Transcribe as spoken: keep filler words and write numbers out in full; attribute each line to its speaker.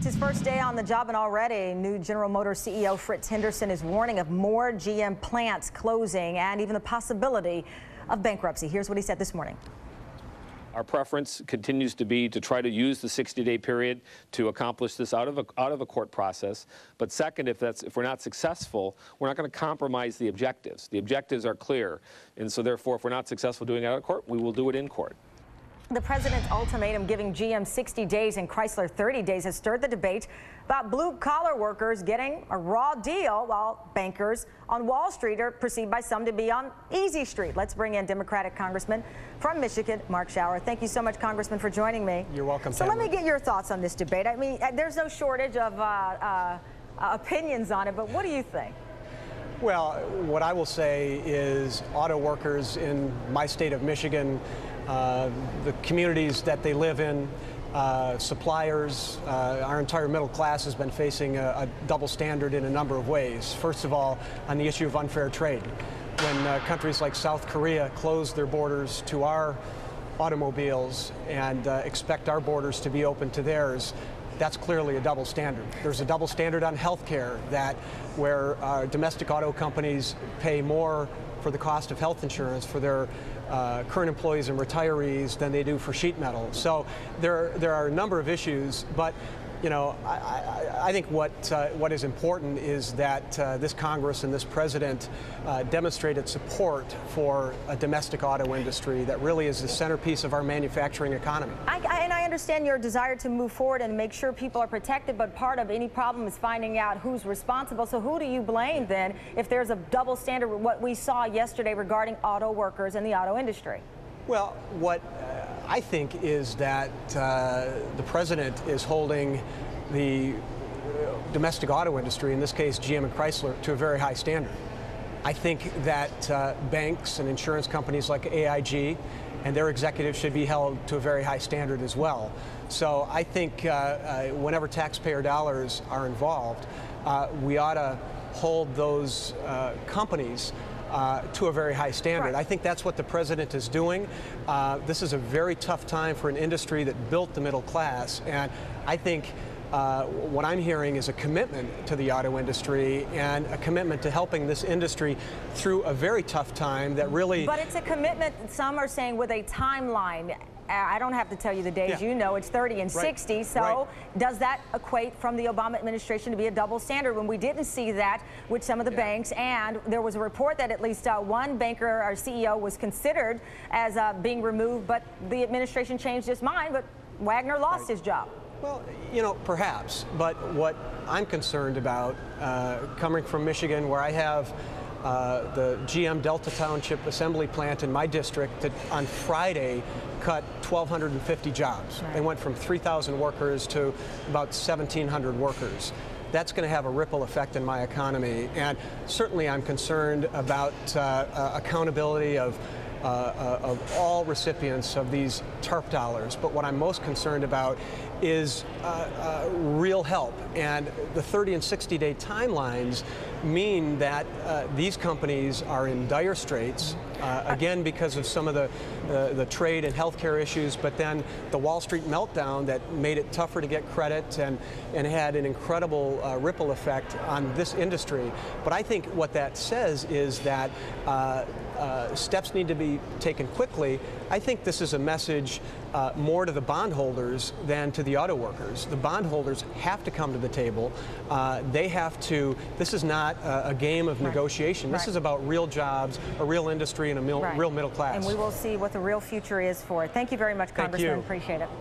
Speaker 1: It's his first day on the job, and already new General Motors C E O Fritz Henderson is warning of more G M plants closing and even the possibility of bankruptcy. Here's what he said this morning.
Speaker 2: Our preference continues to be to try to use the sixty day period to accomplish this out of a, out of a court process. But second, if that's if we're not successful, we're not going to compromise the objectives. The objectives are clear, and so therefore, if we're not successful doing it out of court, we will do it in court.
Speaker 1: The president's ultimatum giving G M sixty days and Chrysler thirty days has stirred the debate about blue-collar workers getting a raw deal while bankers on Wall Street are perceived by some to be on easy street. Let's bring in Democratic Congressman from Michigan, Mark Schauer. Thank you so much, Congressman, for joining me.
Speaker 3: You're welcome,
Speaker 1: So
Speaker 3: Tamara.
Speaker 1: let me get your thoughts on this debate. I mean, there's no shortage of uh, uh, uh, opinions on it, but what do you think?
Speaker 3: Well, what I will say is auto workers in my state of Michigan, uh, the communities that they live in, uh, suppliers, uh, our entire middle class has been facing a, a double standard in a number of ways. First of all, on the issue of unfair trade. When uh, countries like South Korea close their borders to our automobiles and uh, expect our borders to be open to theirs, that's clearly a double standard. There's a double standard on health care, that where uh, domestic auto companies pay more for the cost of health insurance for their uh, current employees and retirees than they do for sheet metal. So there, there are a number of issues, but you know, I, I, I think what uh, what is important is that uh, this Congress and this president uh, demonstrated support for a domestic auto industry that really is the centerpiece of our manufacturing economy.
Speaker 1: I, I, and I understand your desire to move forward and make sure people are protected, but part of any problem is finding out who's responsible. So who do you blame then if there's a double standard, what we saw yesterday regarding auto workers and the auto industry?
Speaker 3: Well, what uh, I think is that uh, the president is holding the domestic auto industry, in this case G M and Chrysler, to a very high standard. I think that uh, banks and insurance companies like A I G and their executives should be held to a very high standard as well. So I think uh, uh, whenever taxpayer dollars are involved, uh, we ought to hold those uh, companies Uh, to a very high standard.
Speaker 1: Right.
Speaker 3: I think that's what the president is doing. Uh, this is a very tough time for an industry that built the middle class, and I think uh, what I'm hearing is a commitment to the auto industry and a commitment to helping this industry through a very tough time that really...
Speaker 1: But it's a commitment, some are saying, with a timeline. I don't have to tell you the days,
Speaker 3: Yeah.
Speaker 1: you know, it's thirty and
Speaker 3: Right.
Speaker 1: sixty. So
Speaker 3: Right.
Speaker 1: does that equate from the Obama administration to be a double standard when we didn't see that with some of the
Speaker 3: Yeah.
Speaker 1: banks? And there was a report that at least uh, one banker or C E O was considered as uh, being removed, but the administration changed its mind, but Wagner lost
Speaker 3: Right.
Speaker 1: his job.
Speaker 3: Well, you know, perhaps, but what I'm concerned about, uh, coming from Michigan, where I have uh, the G M Delta Township assembly plant in my district that on Friday cut one thousand two hundred fifty jobs.
Speaker 1: Right.
Speaker 3: They went from three thousand workers to about seventeen hundred workers. That's going to have a ripple effect in my economy, and certainly I'm concerned about uh, uh, accountability of Uh, uh, of all recipients of these TARP dollars. But what I'm most concerned about is uh, uh, real help. And the thirty and sixty day timelines mean that uh, these companies are in dire straits, uh, again, because of some of the, uh, the trade and healthcare issues, but then the Wall Street meltdown that made it tougher to get credit and, and had an incredible uh, ripple effect on this industry. But I think what that says is that uh, Uh, steps need to be taken quickly. I think this is a message uh, more to the bondholders than to the auto workers. The bondholders have to come to the table. Uh, they have to, this is not a, a game of
Speaker 1: Right.
Speaker 3: negotiation. This
Speaker 1: Right.
Speaker 3: is about real jobs, a real industry, and a mil
Speaker 1: Right.
Speaker 3: real middle class.
Speaker 1: And we will see what the real future is for it. Thank you very much,
Speaker 3: Thank
Speaker 1: Congressman.
Speaker 3: you.
Speaker 1: Appreciate it.